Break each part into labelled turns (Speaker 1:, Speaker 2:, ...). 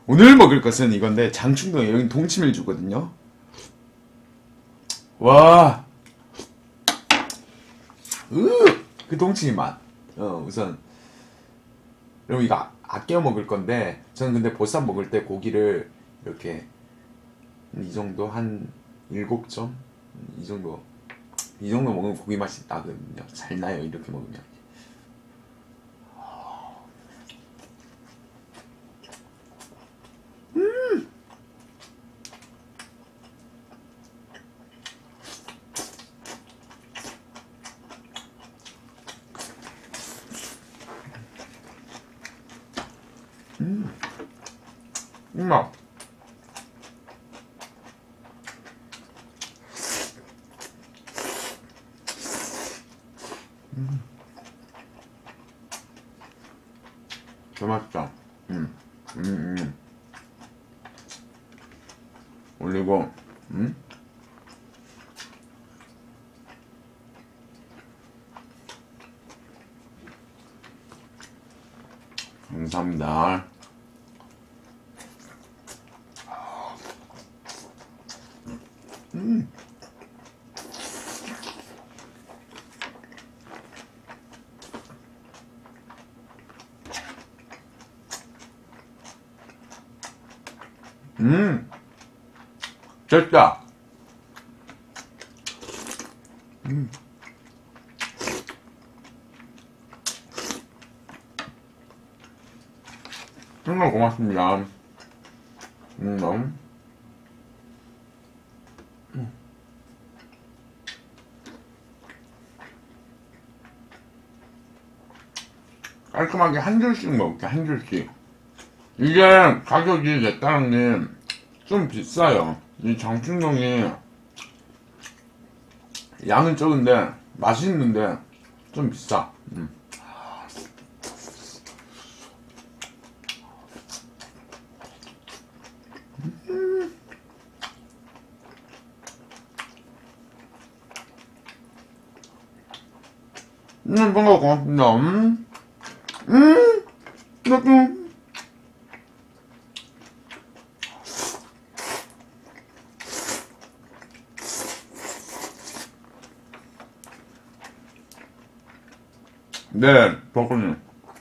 Speaker 1: 오늘 먹을 것은 이건데 장충동에 여기 동치밀주거든요. 와, 그 동치미 맛. 우선 그럼 이거 아껴 먹을 건데 저는 근데 보쌈 먹을 때 고기를 이렇게 이 정도 한 7점 이 정도 먹으면 고기 맛이 나거든요. 잘 나요 이렇게 먹으면. 맛. 더 맛있다. 올리고, 감사합니다. 됐다. 정말 고맙습니다. 너무. 깔끔하게 한 줄씩 먹을게, 한 줄씩. 이게 가격이 내 따랑님 좀 비싸요. 이 장충동이 양은 적은데 맛있는데 좀 비싸. 뭔가 고맙습니다. 네, 버거님.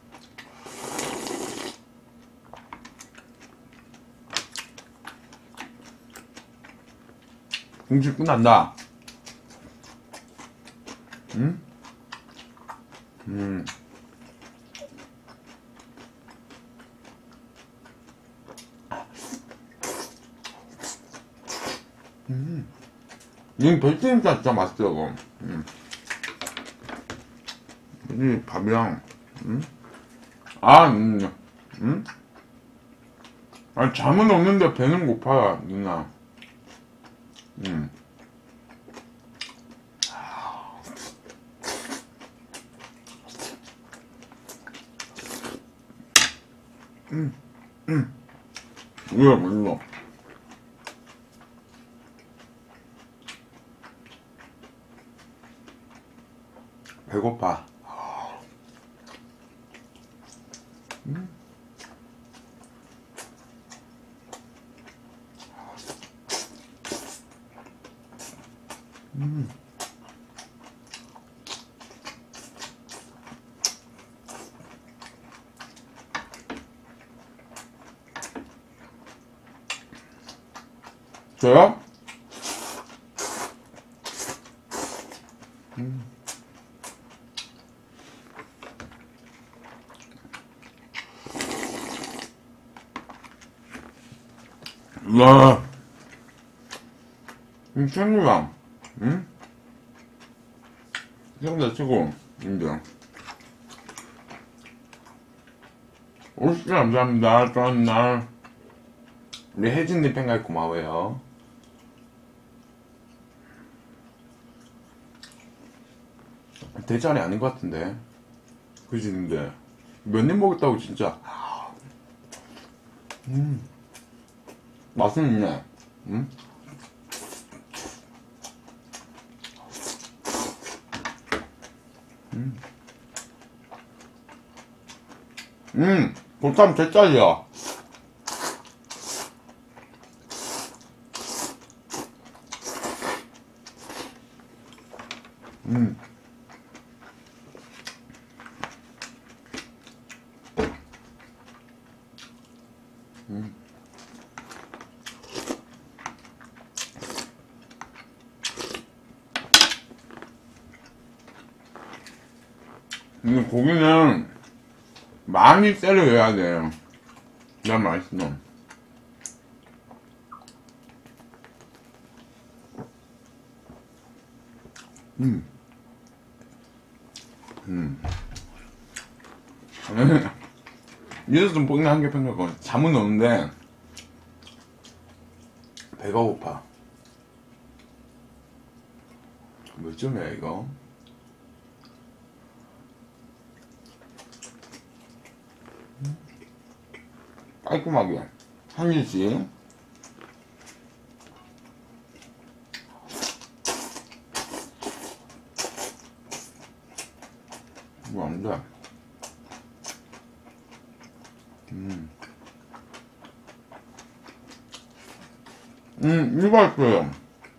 Speaker 1: 음식 끝난다. 이 베이컨이니까 진짜 맛있더라고. 이 밥이랑, 아니, 잠은 없는데 배는 고파요, 누나. 이거 맛있어. 배고파. 저요? 와, 이 최고야. 최고다, 최고. 인정. 오십시 감사합니다. 좋은 날. 우리 혜진님 팬가입 고마워요. 대짜리 아닌 것 같은데. 그지, 근데. 몇 입 먹었다고, 진짜. 맛은 있네. 보쌈 대짜리야. 음. 근데 고기는 많이 썰어야 돼요. 그래야 맛있어. 음. 이래서 좀 볶는 한개 평가고 잠은 오는데 배가 고파. 몇 점이야 이거? 깔끔하게 한 개씩. 이거 안 돼. 이거 맛있어요.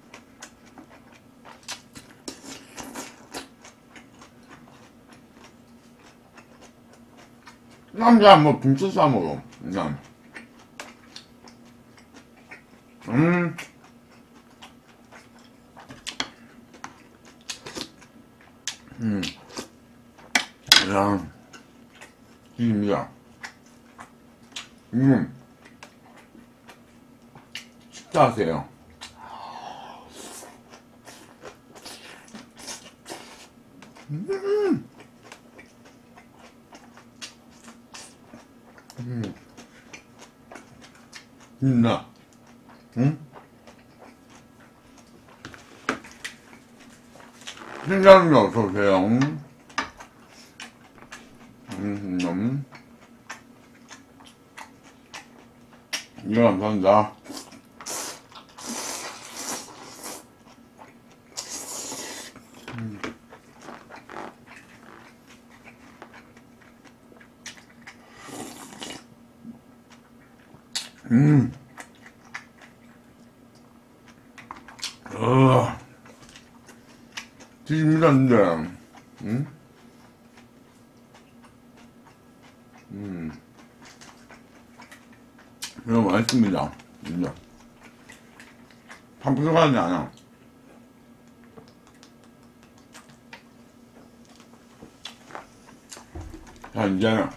Speaker 1: 남자 뭐 김치 싸 먹어. 그냥. 그냥 김이야. 식사하세요. 있나? 응? 신장님 어서오세요. 이거 감사합니다. 드십니다, 진짜. 이거 맛있습니다. 진짜. 밥 부족하지 않아. 자, 이제는.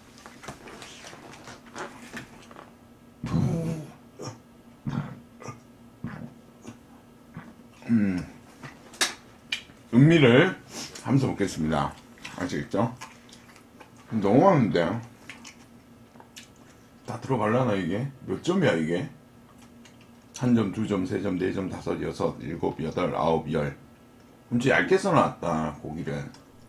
Speaker 1: 음미를 하면서 먹겠습니다. 아시겠죠? 너무 많은데? 다 들어갈라나, 이게? 몇 점이야, 이게? 1점, 2점, 3점, 4점, 5, 6, 7, 8, 9, 10. 엄청 얇게 써놨다, 고기를.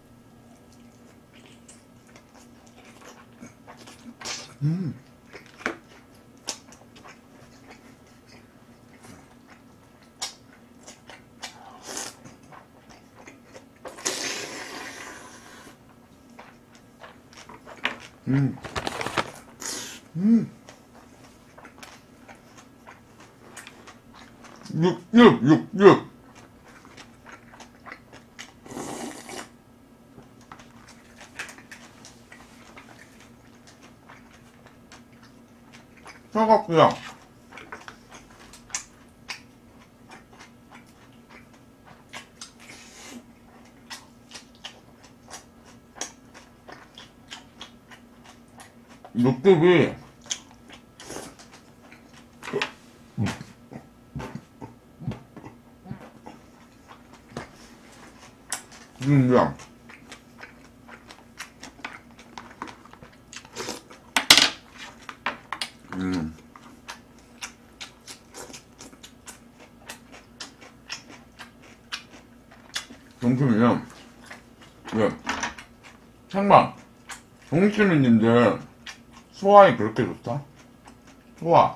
Speaker 1: 육. 차갑고요. 육즙이 진짜 정품이면 왜 생방 정치민님들 소화에 그렇게 좋다? 소화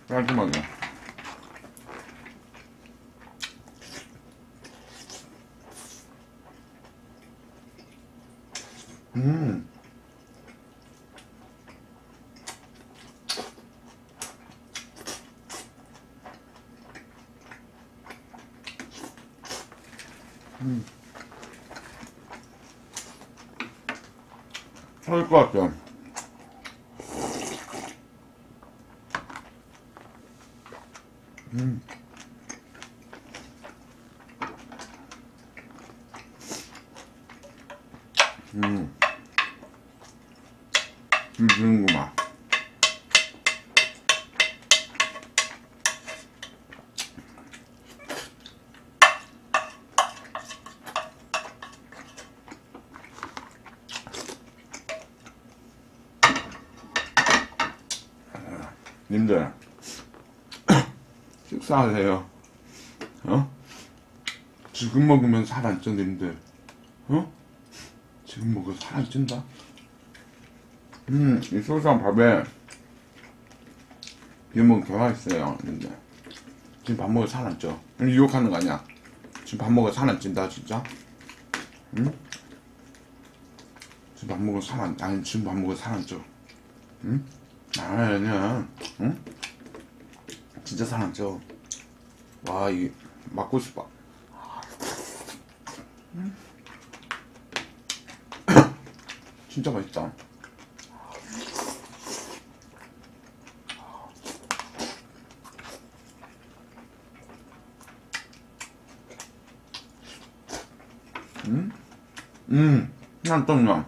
Speaker 1: 깔끔하게. 음. 터질 것 같아. 주는구만. 님들 식사하세요. 어? 지금 먹으면 살 안 쪄, 님들. 어? 지금 먹으면 살 안 찐다. 이 소스한 밥에 비벼 먹으면 개가 있어요, 님들. 지금 밥 먹으면 살 안 쪄. 유혹하는 거 아니야. 지금 밥 먹으면 살 안 찐다, 진짜. 응? 지금 밥 먹으면 살 안, 아니, 지금 밥 먹으면 살 안 쪄. 응? 아니야. 응? 진짜 살 안 쪄. 와, 이 맞고 싶어. 진짜 맛있다. 난 떴나.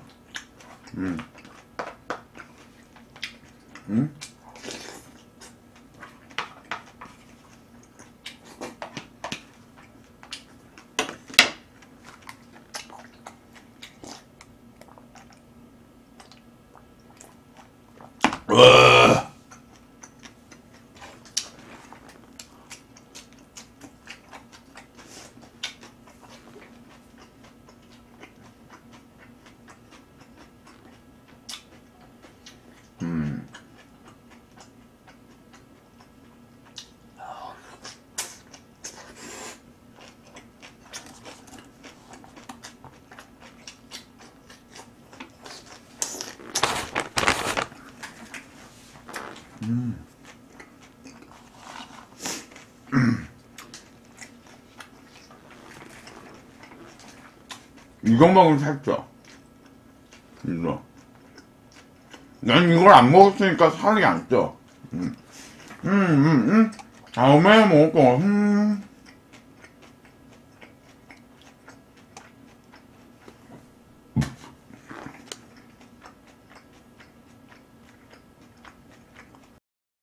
Speaker 1: 이거 먹으면 살쪄. 이거. 난 이걸 안 먹었으니까 살이 안 쪄. 다음에 먹을 거.